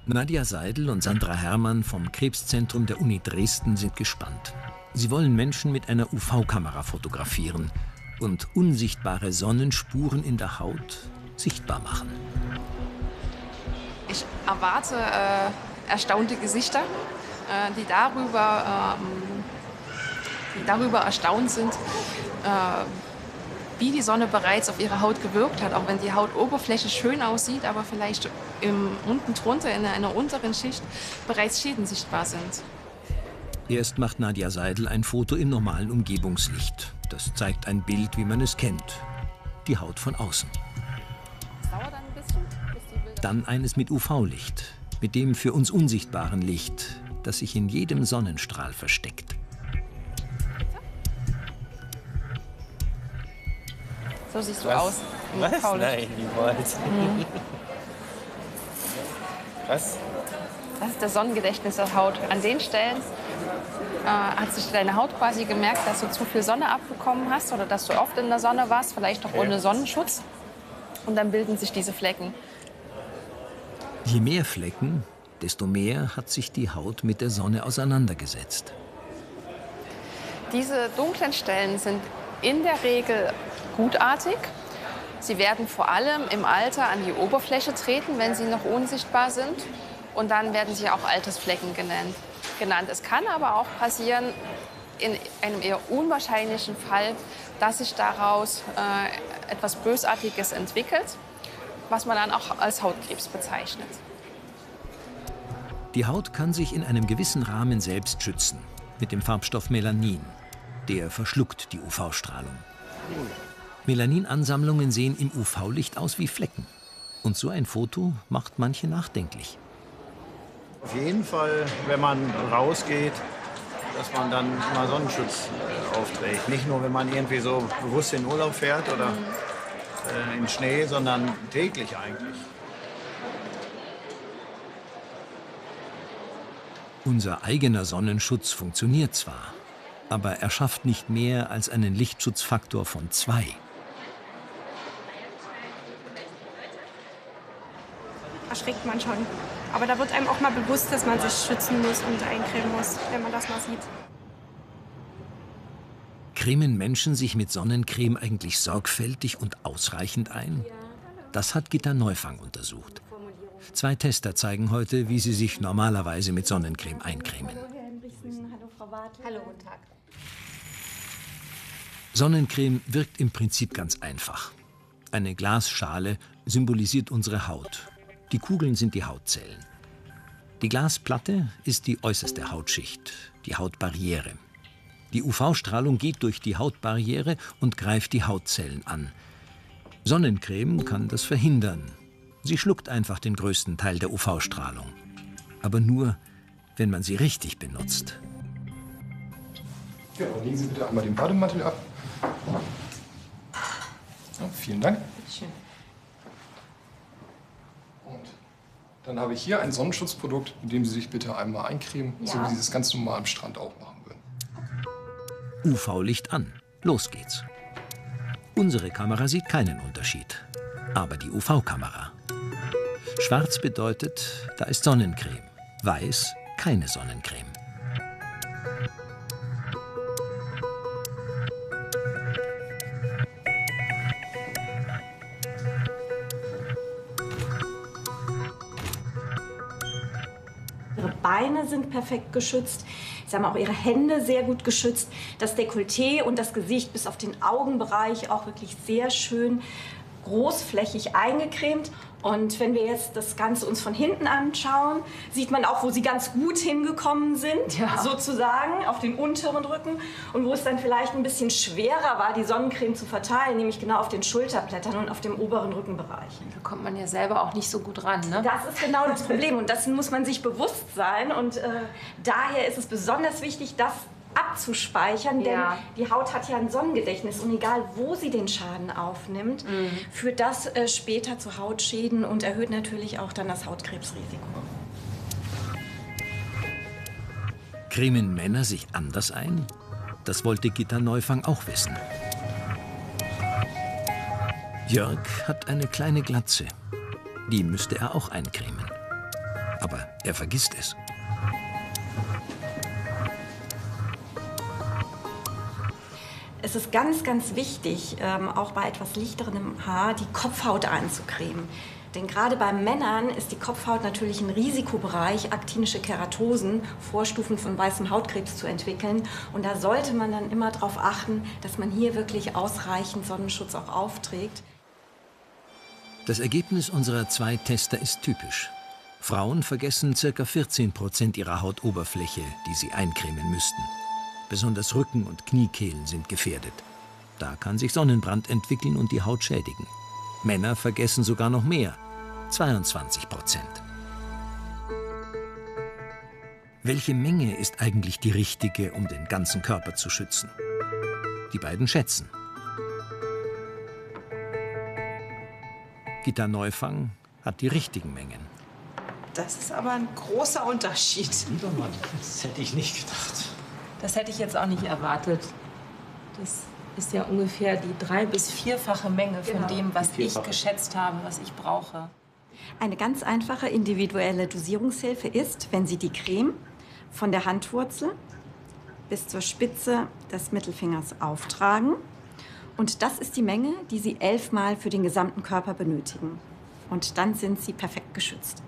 Nadja Seidel und Sandra Herrmann vom Krebszentrum der Uni Dresden sind gespannt. Sie wollen Menschen mit einer UV-Kamera fotografieren und unsichtbare Sonnenspuren in der Haut sichtbar machen. Ich erwarte erstaunte Gesichter, die darüber erstaunt sind, wie die Sonne bereits auf ihre Haut gewirkt hat. Auch wenn die Hautoberfläche schön aussieht, aber vielleicht unten drunter in einer unteren Schicht bereits Schäden sichtbar sind. Erst macht Nadja Seidel ein Foto im normalen Umgebungslicht. Das zeigt ein Bild, wie man es kennt. Die Haut von außen. Das dauert dann ein bisschen, bis die Bilder... Dann eines mit UV-Licht, mit dem für uns unsichtbaren Licht, das sich in jedem Sonnenstrahl versteckt. So siehst du aus. Was? Nein, niemals. Was? Das ist das Sonnengedächtnis der Haut. An den Stellen hat sich deine Haut quasi gemerkt, dass du zu viel Sonne abbekommen hast oder dass du oft in der Sonne warst, vielleicht auch ohne Sonnenschutz. Und dann bilden sich diese Flecken. Je mehr Flecken, desto mehr hat sich die Haut mit der Sonne auseinandergesetzt. Diese dunklen Stellen sind in der Regel gutartig. Sie werden vor allem im Alter an die Oberfläche treten, wenn sie noch unsichtbar sind. Und dann werden sie auch Altersflecken genannt. Es kann aber auch passieren, in einem eher unwahrscheinlichen Fall, dass sich daraus etwas Bösartiges entwickelt, was man dann auch als Hautkrebs bezeichnet. Die Haut kann sich in einem gewissen Rahmen selbst schützen, mit dem Farbstoff Melanin. Der verschluckt die UV-Strahlung. Melaninansammlungen sehen im UV-Licht aus wie Flecken. Und so ein Foto macht manche nachdenklich. Auf jeden Fall, wenn man rausgeht, dass man dann mal Sonnenschutz aufträgt. Nicht nur, wenn man irgendwie so bewusst in Urlaub fährt oder in Schnee, sondern täglich eigentlich. Unser eigener Sonnenschutz funktioniert zwar, aber er schafft nicht mehr als einen Lichtschutzfaktor von 2. Erschrickt man schon. Aber da wird einem auch mal bewusst, dass man sich schützen muss und eincremen muss, wenn man das mal sieht. Cremen Menschen sich mit Sonnencreme eigentlich sorgfältig und ausreichend ein? Das hat Gitta Neufang untersucht. 2 Tester zeigen heute, wie sie sich normalerweise mit Sonnencreme eincremen. Hallo, guten Tag. Sonnencreme wirkt im Prinzip ganz einfach. Eine Glasschale symbolisiert unsere Haut. Die Kugeln sind die Hautzellen. Die Glasplatte ist die äußerste Hautschicht, die Hautbarriere. Die UV-Strahlung geht durch die Hautbarriere und greift die Hautzellen an. Sonnencreme kann das verhindern. Sie schluckt einfach den größten Teil der UV-Strahlung. Aber nur, wenn man sie richtig benutzt. Ja, legen Sie bitte einmal den Bademantel ab. Ja, vielen Dank. Bitteschön. Und dann habe ich hier ein Sonnenschutzprodukt, mit dem Sie sich bitte einmal eincremen, so wie Sie das ganz normal am Strand auch machen würden. UV-Licht an. Los geht's. Unsere Kamera sieht keinen Unterschied. Aber die UV-Kamera. Schwarz bedeutet, da ist Sonnencreme. Weiß, keine Sonnencreme. Ihre Beine sind perfekt geschützt. Sie haben auch ihre Hände sehr gut geschützt. Das Dekolleté und das Gesicht bis auf den Augenbereich auch wirklich sehr schön großflächig eingecremt. Und wenn wir jetzt das Ganze uns von hinten anschauen, sieht man auch, wo sie ganz gut hingekommen sind, sozusagen auf den unteren Rücken. Und wo es dann vielleicht ein bisschen schwerer war, die Sonnencreme zu verteilen, nämlich genau auf den Schulterblättern und auf dem oberen Rückenbereich. Da kommt man ja selber auch nicht so gut ran, ne? Das ist genau das Problem und dessen muss man sich bewusst sein. Und daher ist es besonders wichtig, das abzuspeichern, denn die Haut hat ja ein Sonnengedächtnis und egal, wo sie den Schaden aufnimmt, führt das später zu Hautschäden und erhöht natürlich auch dann das Hautkrebsrisiko. Cremen Männer sich anders ein? Das wollte Gitta Neufang auch wissen. Jörg hat eine kleine Glatze. Die müsste er auch eincremen. Aber er vergisst es. Es ist ganz, ganz wichtig, auch bei etwas lichterem Haar, die Kopfhaut einzucremen. Denn gerade bei Männern ist die Kopfhaut natürlich ein Risikobereich, aktinische Keratosen, Vorstufen von weißem Hautkrebs zu entwickeln. Und da sollte man dann immer darauf achten, dass man hier wirklich ausreichend Sonnenschutz auch aufträgt. Das Ergebnis unserer 2 Tester ist typisch. Frauen vergessen ca. 14% ihrer Hautoberfläche, die sie eincremen müssten. Besonders Rücken und Kniekehlen sind gefährdet. Da kann sich Sonnenbrand entwickeln und die Haut schädigen. Männer vergessen sogar noch mehr, 22%. Welche Menge ist eigentlich die richtige, um den ganzen Körper zu schützen? Die beiden schätzen. Gitta Neufang hat die richtigen Mengen. Das ist aber ein großer Unterschied. Lieber Mann, das hätte ich nicht gedacht. Das hätte ich jetzt auch nicht erwartet. Das ist ja ungefähr die 3- bis 4-fache Menge von dem, was ich geschätzt habe, was ich brauche. Eine ganz einfache individuelle Dosierungshilfe ist, wenn Sie die Creme von der Handwurzel bis zur Spitze des Mittelfingers auftragen. Und das ist die Menge, die Sie 11 Mal für den gesamten Körper benötigen. Und dann sind Sie perfekt geschützt.